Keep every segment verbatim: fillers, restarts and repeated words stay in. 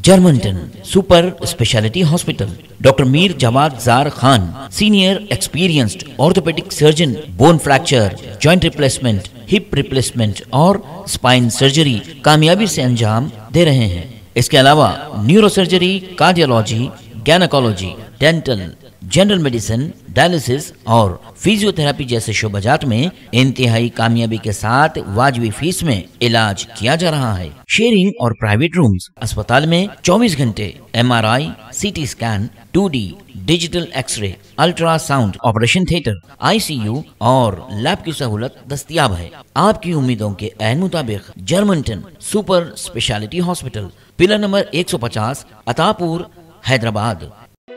Germanton super speciality hospital, doctor Mir Jawad Zar Khan, senior experienced orthopaedic surgeon, bone fracture, joint replacement, hip replacement और spine surgery कामयाबी से अंजाम दे रहे हैं। इसके अलावा neuro surgery, cardiology, gynaecology, dental, general medicine, dialysis और फिजियोथेरेपी जैसे शोबाजात में इंतहाई कामयाबी के साथ वाजबी फीस में इलाज किया जा रहा है। शेयरिंग और प्राइवेट रूम्स, अस्पताल में चौबीस घंटे MRI, CT scan, two D digital X ray, ultrasound, operation theatre, ICU और लैब की सहूलत दस्तयाब है। आपकी उम्मीदों के ऐन मुताबिक Germanton super speciality hospital, pillar number एक सौ पचास, अतापुर, हैदराबाद।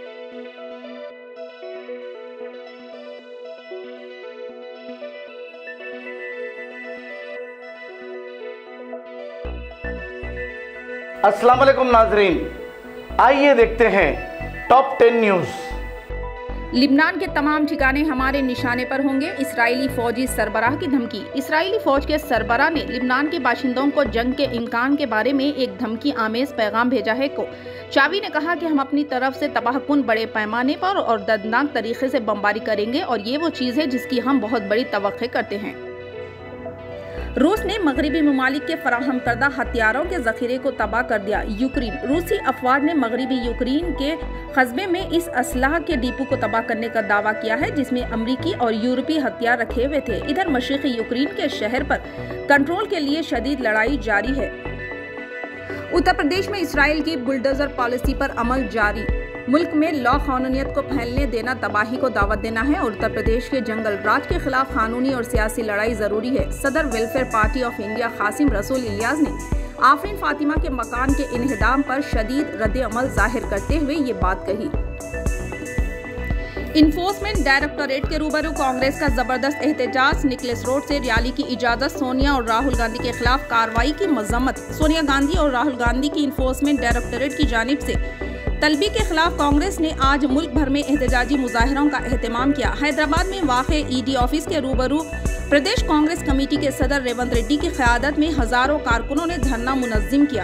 अस्सलाम वालेकुम नाजरीन, आइए देखते हैं टॉप टेन न्यूज़। लिबनान के तमाम ठिकाने हमारे निशाने पर होंगे, इस्राएली फौजी सरबराह की धमकी। इस्राएली फौज के सरबराह ने लिबनान के बाशिंदों को जंग के इम्कान के बारे में एक धमकी आमेज पैगाम भेजा है। को चावी ने कहा कि हम अपनी तरफ से तबाहकुन बड़े पैमाने पर और दर्दनाक तरीके से बमबारी करेंगे और ये वो चीज़ है जिसकी हम बहुत बड़ी तवक्को करते हैं। रूस ने मगरबी ममालिक के फराहम करदा हथियारों के जखीरे को तबाह कर दिया। यूक्रेन रूसी अफवाज ने मगरबी यूक्रेन के कस्बे में इस असलाह के डिपो को तबाह करने का दावा किया है जिसमें अमरीकी और यूरोपीय हथियार रखे हुए थे। इधर मशरिकी यूक्रेन के शहर पर कंट्रोल के लिए शदीद लड़ाई जारी है। उत्तर प्रदेश में इसराइल की बुलडोजर पॉलिसी पर अमल जारी। मुल्क में लॉ कानूनियत को फैलने देना तबाही को दावत देना है और उत्तर प्रदेश के जंगल राज के खिलाफ कानूनी और सियासी लड़ाई जरूरी है। सदर welfare party of India Qasim Rasool Ilyas ने आफरीन फातिमा के मकान के इन्हदाम पर शदीद रद्द अमल जाहिर करते हुए ये बात कही। इन्फोर्समेंट डायरेक्टोरेट के रूबरू कांग्रेस का जबरदस्त एहतजाज, निकलेस रोड से रैली की इजाजत, सोनिया और राहुल गांधी के खिलाफ कार्रवाई की मजम्मत। सोनिया गांधी और राहुल गांधी की इन्फोर्समेंट डायरेक्टोरेट की जानिब से तलबी के खिलाफ कांग्रेस ने आज मुल्क भर में एहतजाजी मुजाहरों का एहतमाम किया। हैदराबाद में वाक़े ईडी ऑफिस के रूबरू प्रदेश कांग्रेस कमेटी के सदर रेवंत रेड्डी की क़यादत में हजारों कारकुनों ने धरना मुनज़्ज़म किया।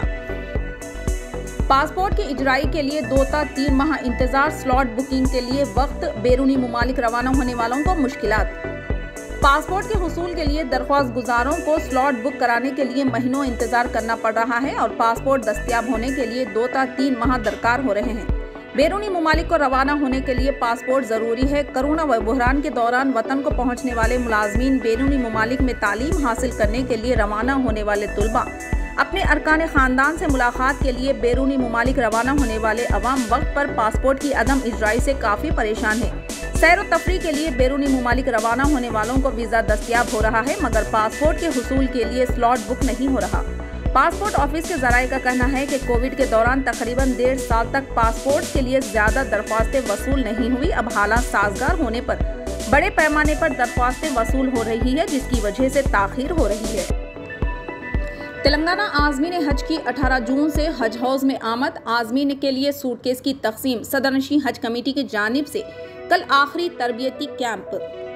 पासपोर्ट की इजराई के लिए दो ता तीन माह इंतजार, स्लॉट बुकिंग के लिए वक्त, बैरूनी मुमालिक रवाना होने वालों को मुश्किलात। पासपोर्ट के हुसूल के लिए दरख्वास्त गुजारों को स्लॉट बुक कराने के लिए महीनों इंतजार करना पड़ रहा है और पासपोर्ट दस्तयाब होने के लिए दो ता तीन माह दरकार हो रहे हैं। बैरूनी मुमालिक को रवाना होने के लिए पासपोर्ट जरूरी है। कोरोना व बहरान के दौरान वतन को पहुंचने वाले मुलाजमीन, बैरूनी मुमालिक में तालीम हासिल करने के लिए रवाना होने वाले तुलबा, अपने अरकान खानदान से मुलाकात के लिए बैरूनी मुमालिक रवाना होने वाले अवाम वक्त पर पासपोर्ट की अदम इजराई से काफ़ी परेशान है। सैर व तफरी के लिए बैरूनी मुमालिक रवाना होने वालों को वीज़ा दस्तयाब हो रहा है मगर पासपोर्ट के हुसूल के लिए स्लॉट बुक नहीं हो रहा। पासपोर्ट ऑफिस के ज़राए का कहना है कि कोविड के दौरान तकरीबन डेढ़ साल तक पासपोर्ट के लिए ज़्यादा दरख्वास्तें वसूल नहीं हुई। अब हालात साजगार होने पर बड़े पैमाने पर दरख्वास्तें वसूल हो रही है जिसकी वजह से ताखीर हो रही है। तेलंगाना आज़मीन हज की अठारह जून से हज हाउस में आमद, आज़मीन के लिए सूटकेस की तकसीम। सदरनशीं हज कमेटी की जानिब से कल आखिरी तरबियती कैंप।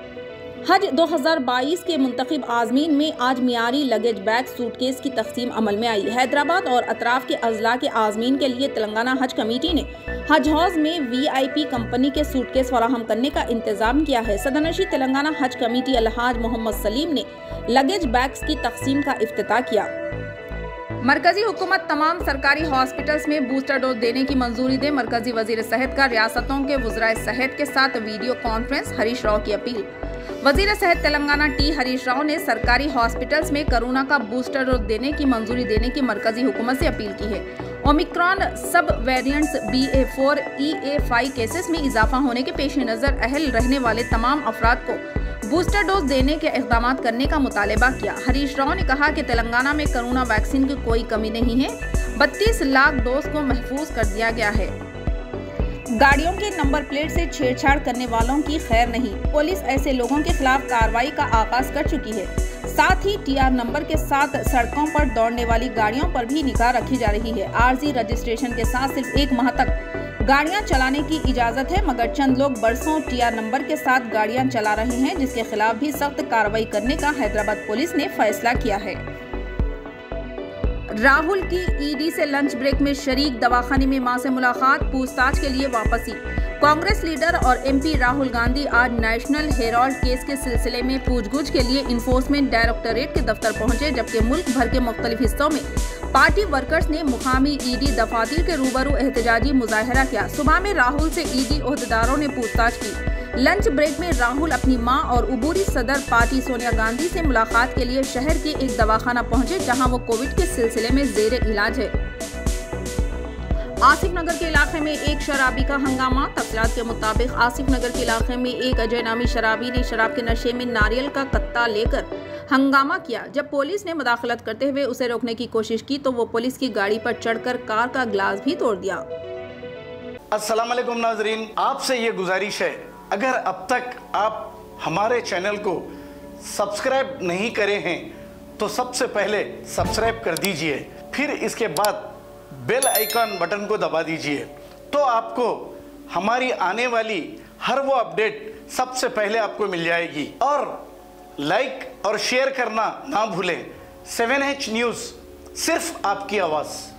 हज दो हज़ार बाईस के मुंतखब आज़मीन में आज मियारी लगेज बैग सूटकेस की तकसीम अमल में आई। हैदराबाद और अतराफ के अजला के आज़मीन के लिए तेलंगाना हज कमेटी ने हज हाउस में वीआईपी कंपनी के सूटकेस फराहम करने का इंतजाम किया है। सदरनशीं तेलंगाना हज कमेटी अलहाज मोहम्मद सलीम ने लगेज बैग्स की तकसीम का इफ्तिताह किया। मरकजी हुकूमत तमाम सरकारी हॉस्पिटल्स में बूस्टर डोज देने की मंजूरी दे। मरकजी वजीर सेहत का रियासतों के वज़राए सेहत के साथ वीडियो कॉन्फ्रेंस, हरीश राव की अपील। वजीर सेहत तेलंगाना टी हरीश राव ने सरकारी हॉस्पिटल्स में कोरोना का बूस्टर डोज देने की मंजूरी देने की मरकजी हुकूमत से अपील की है। Omicron sub variants B A four ई ए फाइव केसेस में इजाफा होने के पेश नज़र अहल रहने वाले तमाम अफराद को बूस्टर डोज देने के इक़दाम करने का मुतालबा किया। हरीश राव ने कहा कि तेलंगाना में कोरोना वैक्सीन की कोई कमी नहीं है। बत्तीस लाख डोज को महफूज कर दिया गया है। गाड़ियों के नंबर प्लेट से छेड़छाड़ करने वालों की खैर नहीं, पुलिस ऐसे लोगों के खिलाफ कार्रवाई का आगाज कर चुकी है। साथ ही टीआर नंबर के साथ सड़कों पर दौड़ने वाली गाड़ियों पर भी निगाह रखी जा रही है। आरजी रजिस्ट्रेशन के साथ सिर्फ एक माह तक गाड़ियां चलाने की इजाजत है मगर चंद लोग बरसों टीआर नंबर के साथ गाड़ियां चला रहे हैं जिसके खिलाफ भी सख्त कार्रवाई करने का हैदराबाद पुलिस ने फैसला किया है। राहुल की ईडी से लंच ब्रेक में शरीक, दवाखाने में मां से मुलाकात, पूछताछ के लिए वापसी। कांग्रेस लीडर और एमपी राहुल गांधी आज नेशनल हेराल्ड केस के सिलसिले में पूछगछ के लिए इन्फोर्समेंट डायरेक्टोरेट के दफ्तर पहुंचे, जबकि मुल्क भर के मुख्तलिफ हिस्सों में पार्टी वर्कर्स ने मुकामी ईडी दफातर के रूबरू एहतजाजी मुजाहरा किया। सुबह में राहुल से ईडी ओहदेदारों ने पूछताछ की। लंच ब्रेक में राहुल अपनी मां और उबूरी सदर पार्टी सोनिया गांधी से मुलाकात के लिए शहर के एक दवाखाना पहुंचे, जहां वो कोविड के सिलसिले में जेर इलाज है। आसिफ नगर के इलाके में एक शराबी का हंगामा। तफसीलात के मुताबिक आसिफ नगर के इलाके में एक अजय नामी शराबी ने शराब के नशे में नारियल का कत्ता लेकर हंगामा किया। जब पुलिस ने मुदाखलत करते हुए उसे रोकने की कोशिश की तो वो पुलिस की गाड़ी पर चढ़कर कार का ग्लास भी तोड़ दिया। अस्सलाम वालेकुम नाजरीन, आपसे ये गुजारिश है, अगर अब तक आप हमारे चैनल को सब्सक्राइब नहीं करे हैं तो सबसे पहले सब्सक्राइब कर दीजिए, फिर इसके बाद बेल आइकन बटन को दबा दीजिए, तो आपको हमारी आने वाली हर वो अपडेट सबसे पहले आपको मिल जाएगी। और लाइक और शेयर करना ना भूलें। सेवन एच न्यूज़, सिर्फ आपकी आवाज़।